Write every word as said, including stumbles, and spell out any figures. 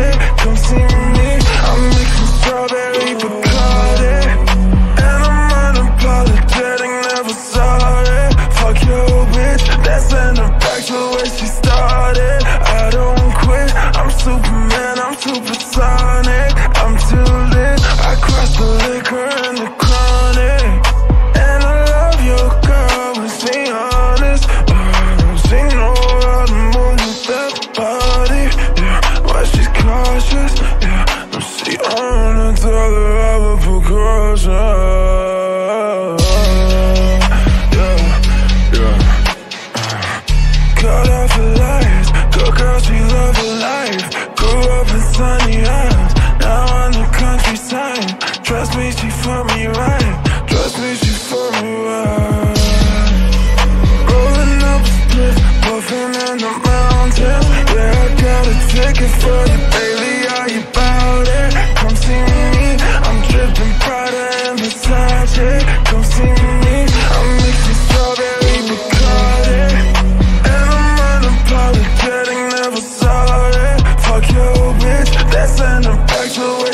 Bacardi, come see me. I'm mixing strawberry Bacardi, and I'm unapologetic, never sorry. Fuck your bitch, that's in her back to the way she started. I don't quit, I'm Superman, I'm supersonic. I'm too lit, I crush the liquor and the chronic. And I love your girl, let's be honest. uh, She know how to move with that body, yeah. Why she's cautious, yeah. No, she wanna tell her I love her precaution. Cut off her lights, good girl, she love her life. Grew up in sunny isles, now on the countryside. Trust me, she for me right, trust me, she for me right. Rolling up a split, puffing in the mountains. Yeah, I got a ticket for you, baby, are you bout it? Come see me, I'm dripping Prada and Versace. Come see me, I'm mixing strawberry Bacardi, apologetic, never sorry. Fuck your bitch, that's in the back to